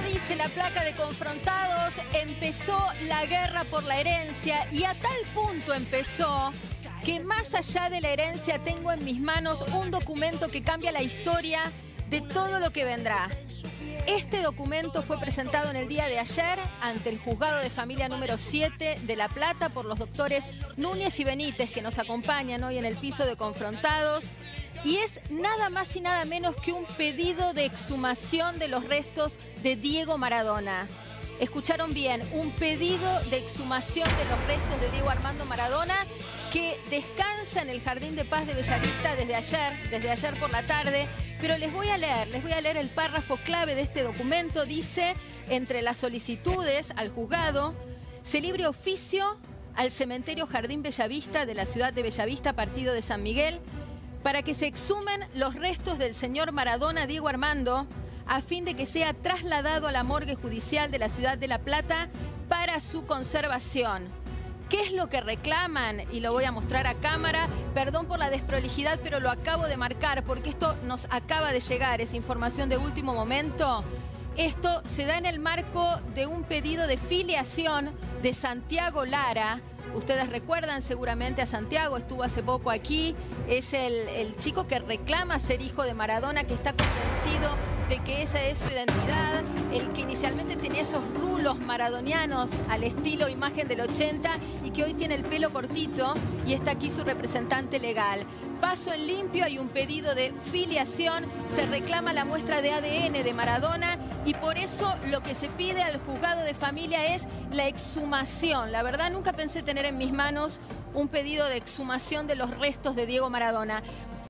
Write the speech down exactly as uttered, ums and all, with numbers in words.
dice la placa de Confrontados, empezó la guerra por la herencia y a tal punto empezó que más allá de la herencia tengo en mis manos un documento que cambia la historia de todo lo que vendrá. Este documento fue presentado en el día de ayer ante el Juzgado de Familia número siete de La Plata por los doctores Núñez y Benítez, que nos acompañan hoy en el piso de Confrontados. Y es nada más y nada menos que un pedido de exhumación de los restos de Diego Maradona. Escucharon bien, un pedido de exhumación de los restos de Diego Armando Maradona que descansa en el Jardín de Paz de Bellavista desde ayer, desde ayer por la tarde. Pero les voy a leer, les voy a leer el párrafo clave de este documento. Dice, entre las solicitudes al juzgado, se libre oficio al cementerio Jardín Bellavista de la ciudad de Bellavista, partido de San Miguel, para que se exhumen los restos del señor Maradona Diego Armando a fin de que sea trasladado a la morgue judicial de la ciudad de La Plata para su conservación. ¿Qué es lo que reclaman? Y lo voy a mostrar a cámara. Perdón por la desprolijidad, pero lo acabo de marcar porque esto nos acaba de llegar, es información de último momento. Esto se da en el marco de un pedido de filiación de Santiago Lara. Ustedes recuerdan seguramente a Santiago, estuvo hace poco aquí. Es el, el chico que reclama ser hijo de Maradona, que está convencido de que esa es su identidad. El que inicialmente tenía esos rulos maradonianos al estilo imagen del ochenta y que hoy tiene el pelo cortito y está aquí su representante legal. Paso en limpio, hay un pedido de filiación, se reclama la muestra de A D N de Maradona y por eso lo que se pide al juzgado de familia es la exhumación. La verdad nunca pensé tener en mis manos un pedido de exhumación de los restos de Diego Maradona.